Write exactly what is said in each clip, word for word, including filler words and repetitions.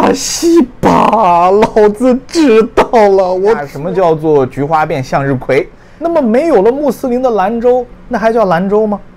啊，西吧，老子知道了。我、啊、什么叫做菊花变向日葵？那么没有了穆斯林的兰州，那还叫兰州吗？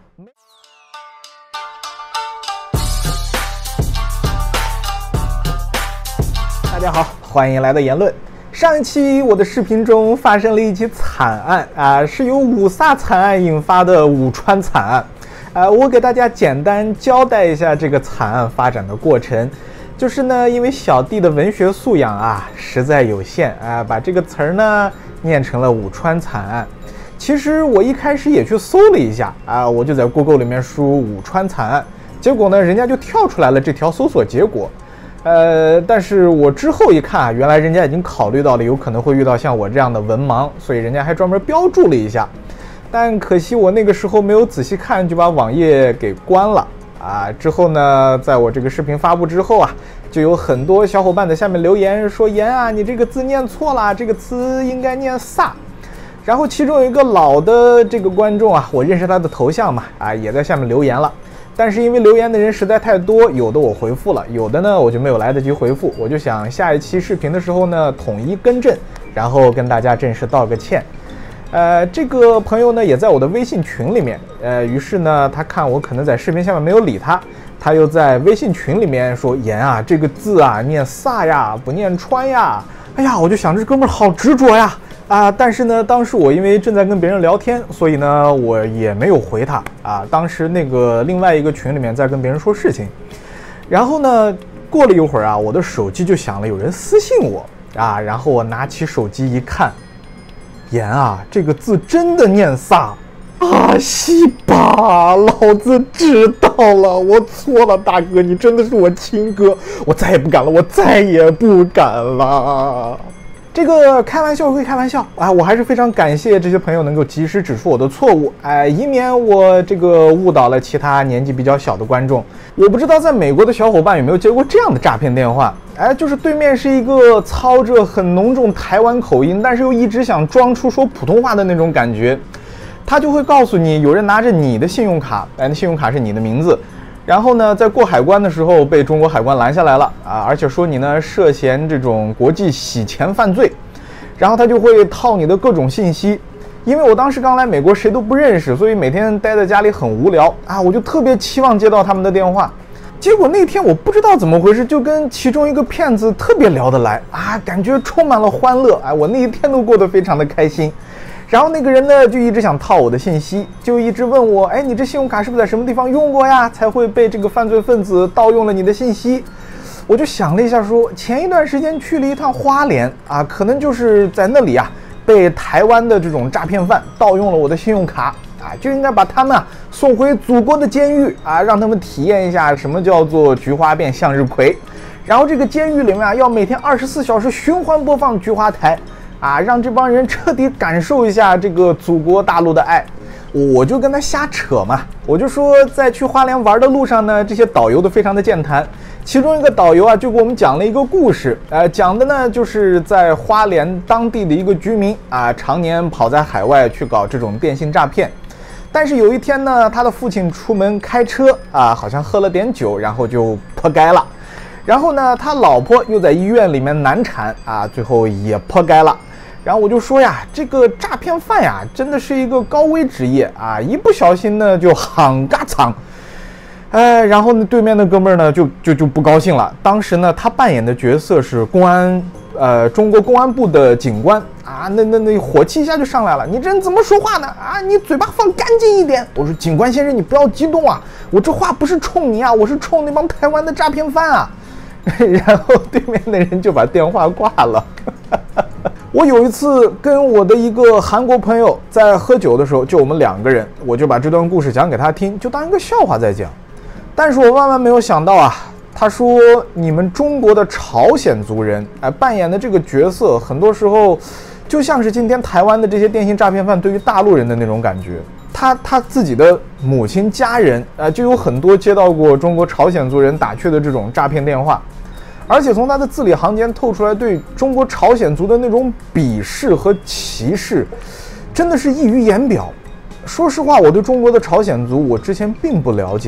大家好，欢迎来到言论。上一期我的视频中发生了一起惨案啊，是由五卅惨案引发的武川惨案。呃，我给大家简单交代一下这个惨案发展的过程。就是呢，因为小弟的文学素养啊实在有限啊，把这个词儿呢念成了武川惨案。其实我一开始也去搜了一下啊，我就在 Google 里面输武川惨案，结果呢，人家就跳出来了这条搜索结果。呃，但是我之后一看啊，原来人家已经考虑到了有可能会遇到像我这样的文盲，所以人家还专门标注了一下。但可惜我那个时候没有仔细看，就把网页给关了啊。之后呢，在我这个视频发布之后啊，就有很多小伙伴在下面留言说：“言啊，你这个字念错了，这个词应该念飒。”然后其中有一个老的这个观众啊，我认识他的头像嘛，啊，也在下面留言了。但是因为留言的人实在太多，有的我回复了，有的呢我就没有来得及回复。我就想下一期视频的时候呢，统一更正，然后跟大家正式道个歉。呃，这个朋友呢也在我的微信群里面，呃，于是呢他看我可能在视频下面没有理他，他又在微信群里面说：“言啊，这个字啊念飒呀，不念川呀。”哎呀，我就想这哥们儿好执着呀。啊，但是呢，当时我因为正在跟别人聊天，所以呢，我也没有回他啊。当时那个另外一个群里面在跟别人说事情，然后呢，过了一会儿啊，我的手机就响了，有人私信我啊。然后我拿起手机一看，言啊，这个字真的念飒啊，西吧，老子知道了，我错了，大哥，你真的是我亲哥，我再也不敢了，我再也不敢了。这个开玩笑归开玩笑啊，我还是非常感谢这些朋友能够及时指出我的错误，哎，以免我这个误导了其他年纪比较小的观众。我不知道在美国的小伙伴有没有接过这样的诈骗电话，哎，就是对面是一个操着很浓重台湾口音，但是又一直想装出说普通话的那种感觉，他就会告诉你有人拿着你的信用卡，哎，那信用卡是你的名字。然后呢，在过海关的时候被中国海关拦下来了啊，而且说你呢涉嫌这种国际洗钱犯罪，然后他就会套你的各种信息。因为我当时刚来美国，谁都不认识，所以每天待在家里很无聊啊，我就特别期望接到他们的电话。结果那天我不知道怎么回事，就跟其中一个骗子特别聊得来啊，感觉充满了欢乐，哎，我那一天都过得非常的开心。然后那个人呢，就一直想套我的信息，就一直问我，哎，你这信用卡是不是在什么地方用过呀？才会被这个犯罪分子盗用了你的信息？我就想了一下说，前一段时间去了一趟花莲啊，可能就是在那里啊，被台湾的这种诈骗犯盗用了我的信用卡啊，就应该把他们啊送回祖国的监狱啊，让他们体验一下什么叫做菊花变向日葵。然后这个监狱里面啊，要每天二十四小时循环播放菊花台。啊，让这帮人彻底感受一下这个祖国大陆的爱。我就跟他瞎扯嘛，我就说在去花莲玩的路上呢，这些导游都非常的健谈。其中一个导游啊，就给我们讲了一个故事，呃，讲的呢就是在花莲当地的一个居民啊，常年跑在海外去搞这种电信诈骗。但是有一天呢，他的父亲出门开车啊，好像喝了点酒，然后就破街了。然后呢，他老婆又在医院里面难产啊，最后也破街了。然后我就说呀，这个诈骗犯呀，真的是一个高危职业啊！一不小心呢，就夯嘎藏。哎，然后呢，对面的哥们儿呢，就就就不高兴了。当时呢，他扮演的角色是公安，呃，中国公安部的警官啊，那那那火气一下就上来了。你这人怎么说话呢？啊，你嘴巴放干净一点。我说，警官先生，你不要激动啊，我这话不是冲你啊，我是冲那帮台湾的诈骗犯啊。然后对面的人就把电话挂了。我有一次跟我的一个韩国朋友在喝酒的时候，就我们两个人，我就把这段故事讲给他听，就当一个笑话在讲。但是我万万没有想到啊，他说你们中国的朝鲜族人，哎，扮演的这个角色，很多时候就像是今天台湾的这些电信诈骗犯对于大陆人的那种感觉。他他自己的母亲家人，呃，就有很多接到过中国朝鲜族人打去的这种诈骗电话。而且从他的字里行间透出来对中国朝鲜族的那种鄙视和歧视，真的是溢于言表。说实话，我对中国的朝鲜族我之前并不了解，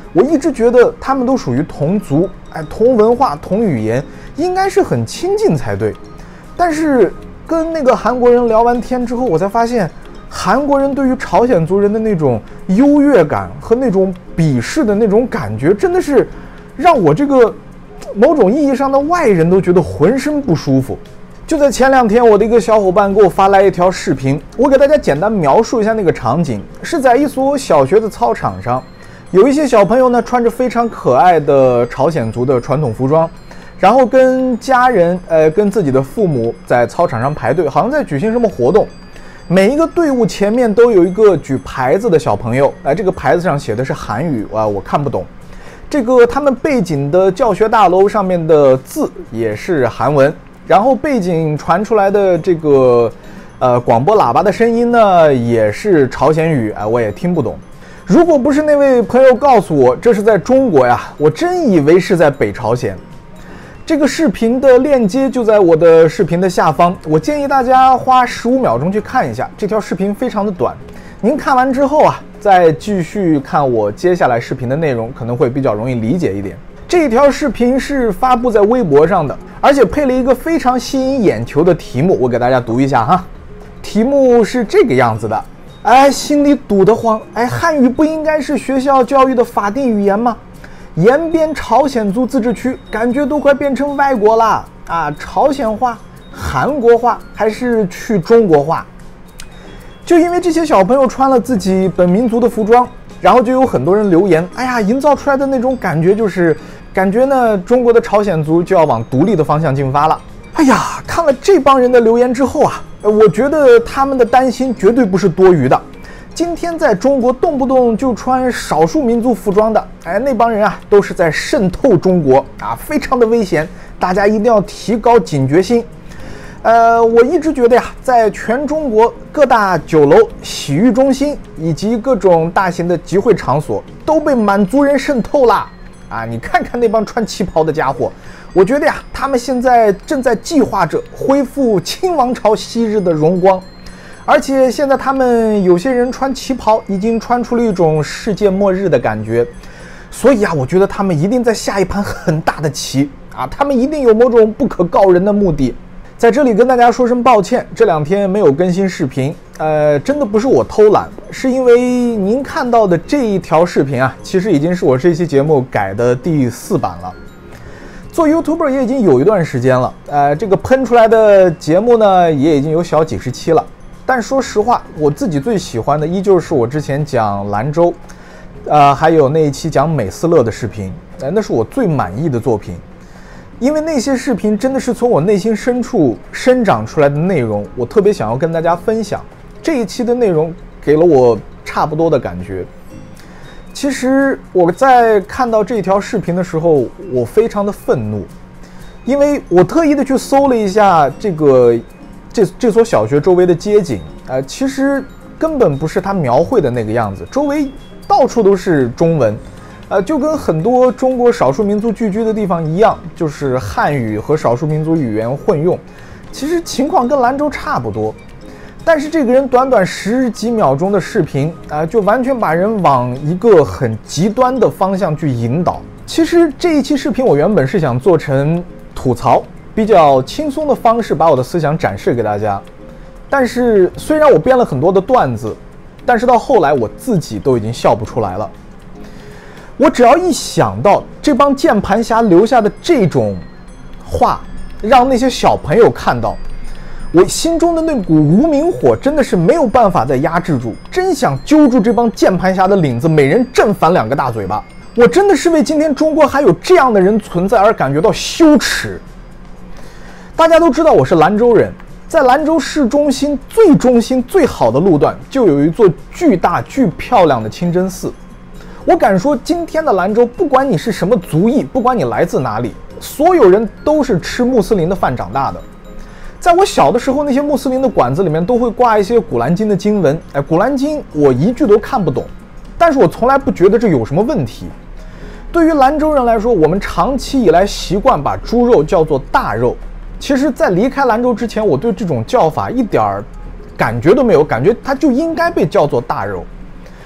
我一直觉得他们都属于同族，哎，同文化、同语言，应该是很亲近才对。但是跟那个韩国人聊完天之后，我才发现，韩国人对于朝鲜族人的那种优越感和那种鄙视的那种感觉，真的是让我这个某种意义上的外人都觉得浑身不舒服。就在前两天，我的一个小伙伴给我发来一条视频，我给大家简单描述一下那个场景，是在一所小学的操场上，有一些小朋友呢穿着非常可爱的朝鲜族的传统服装，然后跟家人呃跟自己的父母在操场上排队，好像在举行什么活动。每一个队伍前面都有一个举牌子的小朋友，哎、呃，这个牌子上写的是韩语啊，我看不懂。这个他们背景的教学大楼上面的字也是韩文，然后背景传出来的这个呃广播喇叭的声音呢也是朝鲜语，哎、呃，我也听不懂。如果不是那位朋友告诉我这是在中国呀，我真以为是在北朝鲜。这个视频的链接就在我的视频的下方，我建议大家花十五秒钟去看一下，这条视频非常的短。您看完之后啊，再继续看我接下来视频的内容，可能会比较容易理解一点。这条视频是发布在微博上的，而且配了一个非常吸引眼球的题目，我给大家读一下哈。题目是这个样子的，哎，心里堵得慌，哎，汉语不应该是学校教育的法定语言吗？延边朝鲜族自治区感觉都快变成外国了啊！朝鲜话、韩国话还是去中国话？就因为这些小朋友穿了自己本民族的服装，然后就有很多人留言，哎呀，营造出来的那种感觉就是感觉呢，中国的朝鲜族就要往独立的方向进发了。哎呀，看了这帮人的留言之后啊，我觉得他们的担心绝对不是多余的。今天在中国动不动就穿少数民族服装的，哎，那帮人啊都是在渗透中国啊，非常的危险，大家一定要提高警觉性。呃，我一直觉得呀，在全中国各大酒楼、洗浴中心以及各种大型的集会场所都被满族人渗透啦。啊，你看看那帮穿旗袍的家伙，我觉得呀，他们现在正在计划着恢复清王朝昔日的荣光。而且现在他们有些人穿旗袍已经穿出了一种世界末日的感觉，所以啊，我觉得他们一定在下一盘很大的棋啊，他们一定有某种不可告人的目的。在这里跟大家说声抱歉，这两天没有更新视频，呃，真的不是我偷懒，是因为您看到的这一条视频啊，其实已经是我这期节目改的第四版了。做 YouTuber 也已经有一段时间了，呃，这个喷出来的节目呢，也已经有小几十期了。但说实话，我自己最喜欢的依旧是我之前讲兰州，呃，还有那一期讲美斯乐的视频，呃，那是我最满意的作品，因为那些视频真的是从我内心深处生长出来的内容，我特别想要跟大家分享。这一期的内容给了我差不多的感觉。其实我在看到这条视频的时候，我非常的愤怒，因为我特意的去搜了一下这个。这这所小学周围的街景，呃，其实根本不是他描绘的那个样子，周围到处都是中文，呃，就跟很多中国少数民族聚居的地方一样，就是汉语和少数民族语言混用。其实情况跟兰州差不多，但是这个人短短十几秒钟的视频，啊、呃，就完全把人往一个很极端的方向去引导。其实这一期视频我原本是想做成吐槽。比较轻松的方式把我的思想展示给大家，但是虽然我编了很多的段子，但是到后来我自己都已经笑不出来了。我只要一想到这帮键盘侠留下的这种话，让那些小朋友看到，我心中的那股无名火真的是没有办法再压制住，真想揪住这帮键盘侠的领子，每人正反两个大嘴巴。我真的是为今天中国还有这样的人存在而感觉到羞耻。大家都知道我是兰州人，在兰州市中心最中心最好的路段就有一座巨大巨漂亮的清真寺。我敢说今天的兰州，不管你是什么族裔，不管你来自哪里，所有人都是吃穆斯林的饭长大的。在我小的时候，那些穆斯林的馆子里面都会挂一些古兰经的经文，哎，古兰经我一句都看不懂，但是我从来不觉得这有什么问题。对于兰州人来说，我们长期以来习惯把猪肉叫做大肉。其实在离开兰州之前，我对这种叫法一点感觉都没有，感觉它就应该被叫做大肉。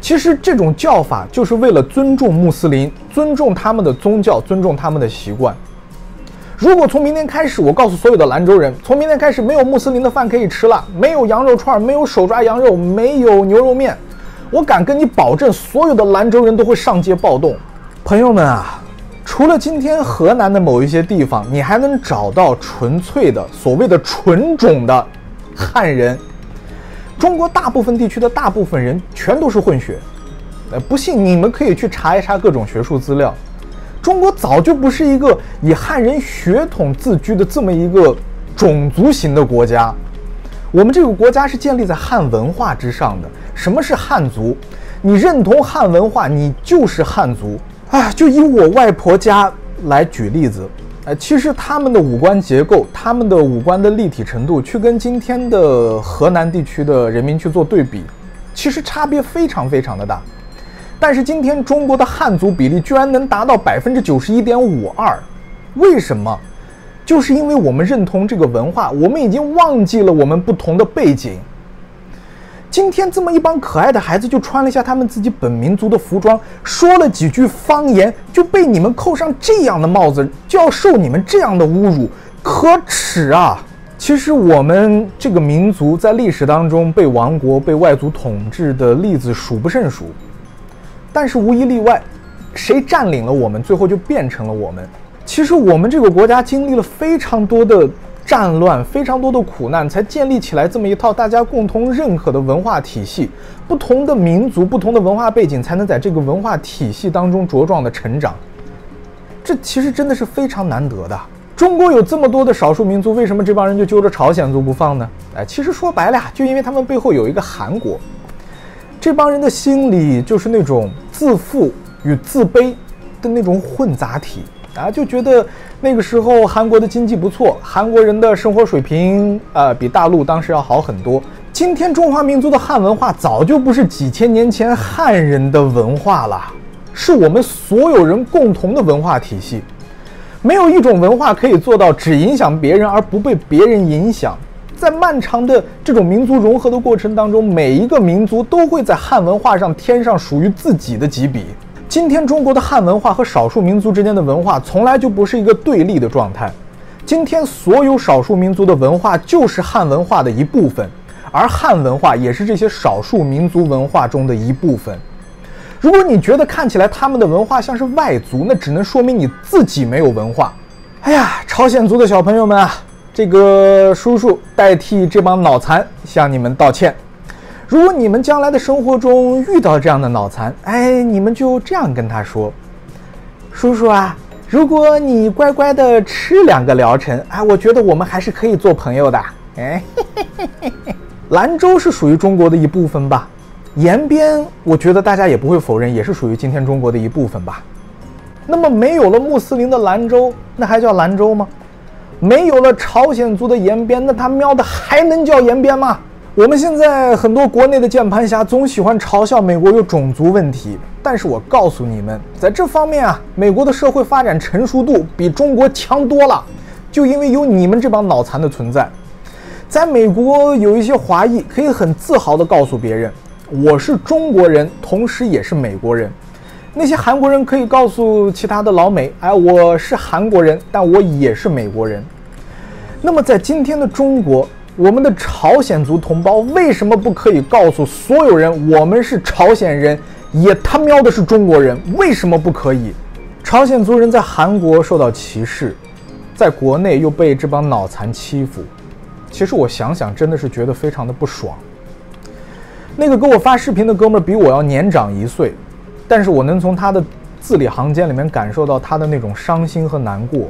其实这种叫法就是为了尊重穆斯林，尊重他们的宗教，尊重他们的习惯。如果从明天开始，我告诉所有的兰州人，从明天开始没有穆斯林的饭可以吃了，没有羊肉串，没有手抓羊肉，没有牛肉面，我敢跟你保证，所有的兰州人都会上街暴动。朋友们啊，除了今天河南的某一些地方，你还能找到纯粹的所谓的纯种的汉人。中国大部分地区的大部分人全都是混血，呃，不信你们可以去查一查各种学术资料。中国早就不是一个以汉人血统自居的这么一个种族型的国家，我们这个国家是建立在汉文化之上的。什么是汉族？你认同汉文化，你就是汉族啊！就以我外婆家来举例子。呃，其实他们的五官结构，他们的五官的立体程度，去跟今天的河南地区的人民去做对比，其实差别非常非常的大。但是今天中国的汉族比例居然能达到百分之九十一点五二，为什么？就是因为我们认同这个文化，我们已经忘记了我们不同的背景。今天这么一帮可爱的孩子就穿了一下他们自己本民族的服装，说了几句方言，就被你们扣上这样的帽子，就要受你们这样的侮辱，可耻啊！其实我们这个民族在历史当中被亡国、被外族统治的例子数不胜数，但是无一例外，谁占领了我们，最后就变成了我们。其实我们这个国家经历了非常多的战乱，非常多的苦难，才建立起来这么一套大家共同认可的文化体系。不同的民族、不同的文化背景，才能在这个文化体系当中茁壮的成长。这其实真的是非常难得的。中国有这么多的少数民族，为什么这帮人就揪着朝鲜族不放呢？哎，其实说白了，就因为他们背后有一个韩国。这帮人的心理就是那种自负与自卑的那种混杂体啊，就觉得那个时候韩国的经济不错，韩国人的生活水平呃比大陆当时要好很多。今天中华民族的汉文化早就不是几千年前汉人的文化了，是我们所有人共同的文化体系。没有一种文化可以做到只影响别人而不被别人影响。在漫长的这种民族融合的过程当中，每一个民族都会在汉文化上添上属于自己的几笔。今天中国的汉文化和少数民族之间的文化从来就不是一个对立的状态，今天所有少数民族的文化就是汉文化的一部分，而汉文化也是这些少数民族文化中的一部分。如果你觉得看起来他们的文化像是外族，那只能说明你自己没有文化。哎呀，朝鲜族的小朋友们啊，这个叔叔代替这帮脑残向你们道歉。如果你们将来的生活中遇到这样的脑残，哎，你们就这样跟他说：叔叔啊，如果你乖乖的吃两个疗程，哎，我觉得我们还是可以做朋友的。哎，兰州是属于中国的一部分吧？延边，我觉得大家也不会否认，也是属于今天中国的一部分吧？那么没有了穆斯林的兰州，那还叫兰州吗？没有了朝鲜族的延边，那他喵的还能叫延边吗？我们现在很多国内的键盘侠总喜欢嘲笑美国有种族问题，但是我告诉你们，在这方面啊，美国的社会发展成熟度比中国强多了，就因为有你们这帮脑残的存在。在美国有一些华裔可以很自豪地告诉别人，我是中国人，同时也是美国人。那些韩国人可以告诉其他的老美，哎，我是韩国人，但我也是美国人。那么在今天的中国，我们的朝鲜族同胞为什么不可以告诉所有人，我们是朝鲜人，也他喵的是中国人？为什么不可以？朝鲜族人在韩国受到歧视，在国内又被这帮脑残欺负，其实我想想真的是觉得非常的不爽。那个给我发视频的哥们儿比我要年长一岁，但是我能从他的字里行间里面感受到他的那种伤心和难过。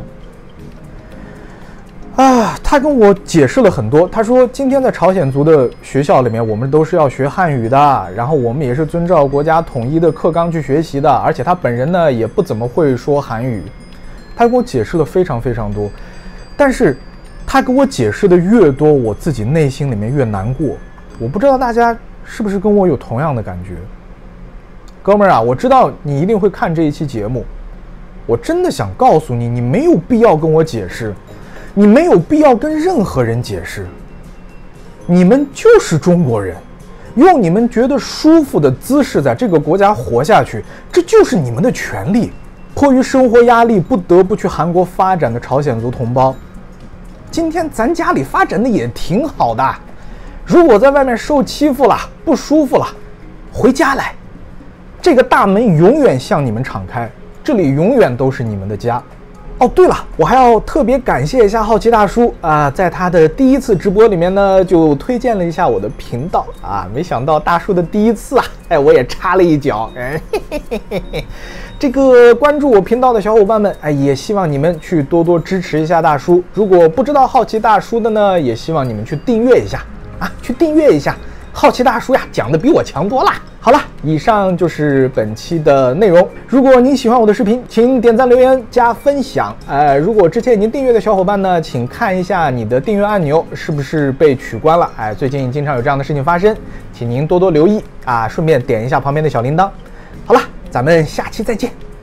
啊，他跟我解释了很多。他说，今天在朝鲜族的学校里面，我们都是要学汉语的，然后我们也是遵照国家统一的课纲去学习的，而且他本人呢也不怎么会说韩语。他跟我解释了非常非常多，但是他给我解释的越多，我自己内心里面越难过。我不知道大家是不是跟我有同样的感觉。哥们儿啊，我知道你一定会看这一期节目，我真的想告诉你，你没有必要跟我解释，你没有必要跟任何人解释，你们就是中国人， 用你们觉得舒服的姿势在这个国家活下去，这就是你们的权利。迫于生活压力，不得不去韩国发展的朝鲜族同胞，今天咱家里发展的也挺好的。如果在外面受欺负了，不舒服了，回家来，这个大门永远向你们敞开，这里永远都是你们的家。哦，对了，我还要特别感谢一下好奇大叔啊，在他的第一次直播里面呢，就推荐了一下我的频道啊，没想到大叔的第一次啊，哎，我也插了一脚，哎，嘿嘿嘿嘿嘿。这个关注我频道的小伙伴们，哎，也希望你们去多多支持一下大叔。如果不知道好奇大叔的呢，也希望你们去订阅一下啊，去订阅一下。好奇大叔呀，讲的比我强多了。好了，以上就是本期的内容。如果您喜欢我的视频，请点赞、留言、加分享。呃，如果之前已经订阅的小伙伴呢，请看一下你的订阅按钮是不是被取关了。哎，最近经常有这样的事情发生，请您多多留意啊，顺便点一下旁边的小铃铛。好了，咱们下期再见。